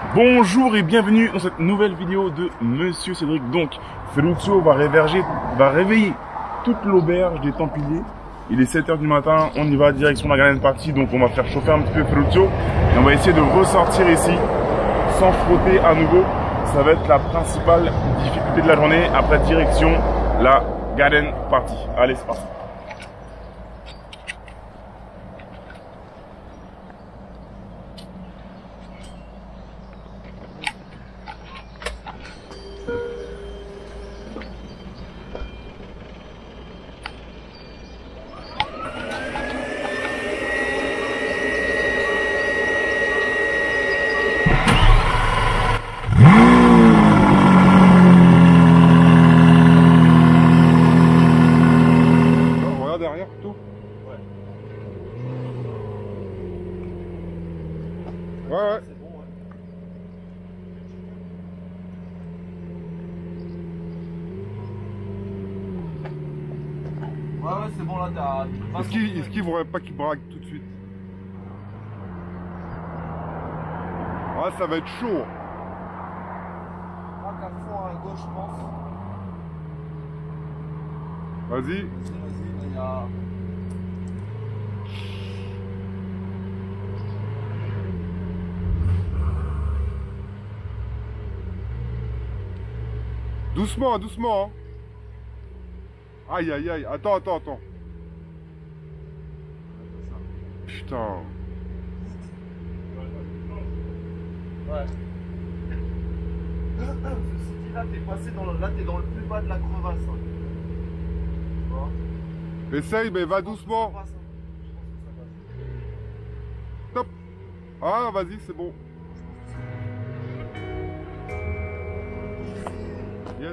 Bonjour et bienvenue dans cette nouvelle vidéo de Monsieur Cédric. Donc, Ferruccio va réveiller toute l'auberge des Templiers. Il est 7 h du matin, on y va direction la garden party. Donc on va faire chauffer un petit peu Ferruccio et on va essayer de ressortir ici sans frotter à nouveau. Ça va être la principale difficulté de la journée. Après, direction la garden party. Allez, c'est parti. Ouais. C'est bon, ouais. Ouais, c'est bon, là, t'as... Est-ce qu'il faudrait pas qu'il braque tout de suite? Ah, ça va être chaud. Braque à fond à gauche, je pense. Vas-y. Vas-y, il y a... Doucement, doucement. Hein. Aïe, aïe, aïe. Attends. Putain. Ouais. Ceci dit, là, t'es passé dans le... Là, t'es dans le plus bas de la crevasse. Hein. Tu vois? Essaye, mais va doucement. Ça passe, hein. Je pense que ça passe. Top. Ah, vas-y, c'est bon. Yes.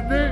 arrêtez.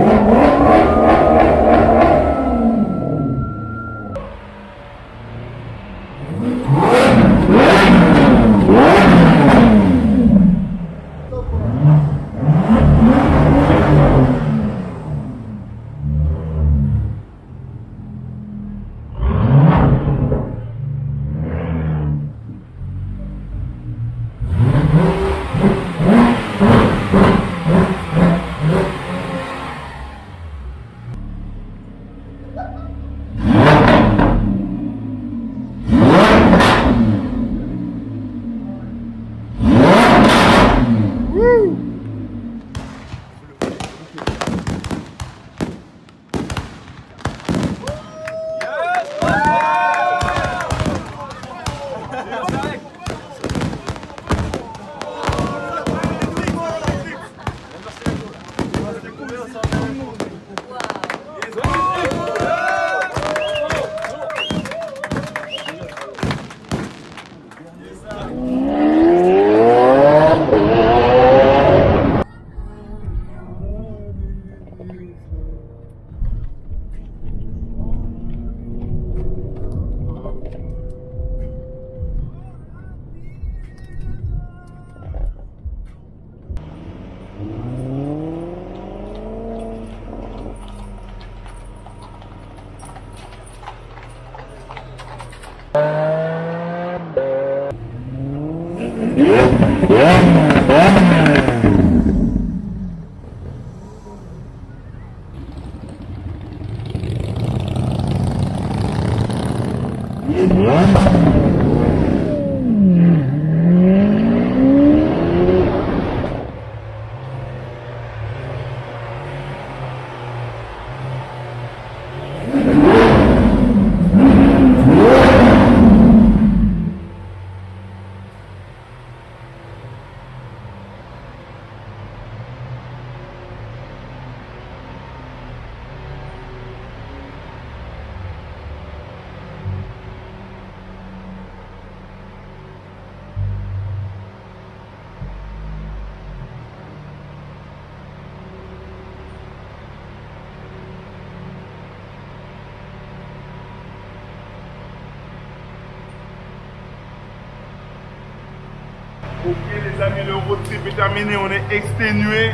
Ok les amis, le road trip est terminé, on est exténué.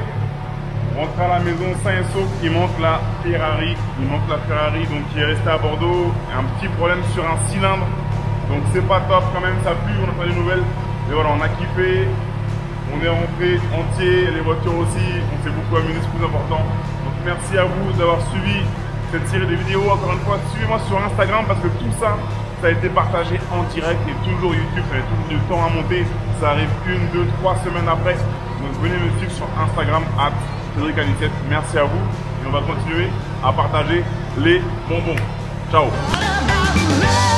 On rentre à la maison sain et sauf. Il manque la Ferrari, donc qui est restée à Bordeaux. Un petit problème sur un cylindre, donc c'est pas top quand même, ça pue, on n'a pas de nouvelles. Mais voilà, on a kiffé, on est rentré entier, les voitures aussi, on s'est beaucoup amusé, c'est plus important. Donc merci à vous d'avoir suivi cette série de vidéos. Encore une fois, suivez-moi sur Instagram parce que tout ça, ça a été partagé en direct et toujours YouTube, ça a toujours du temps à monter. Ça arrive 1, 2, 3 semaines après. Donc venez me suivre sur Instagram @CédricAnicette. Merci à vous et on va continuer à partager les bonbons. Ciao.